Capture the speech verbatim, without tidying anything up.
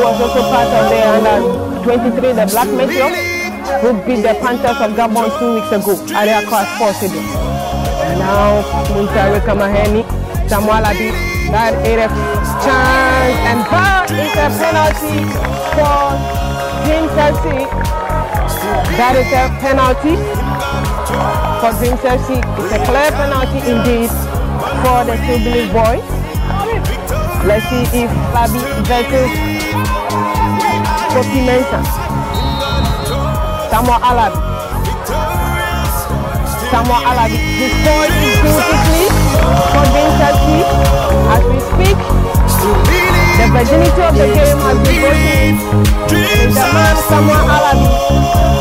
was also part of the under twenty-three, the Black Meteors, who beat the Panthers of Gabon two weeks ago at the Accra Sports Stadium. And now, Muntari Kamaheni, Samuel Adi, that is a chance, and that is a penalty for Dream F C. That is a penalty for Dream F C. It's a clear penalty indeed for the Jubilee boys. Let's see if Fabi versus Kofi Mensah. Samuel Alabi. Samuel Alabi. This ball is beautifully for Dream F C. As we speak, the virginity of the game has been broken. The man Samuel Alabi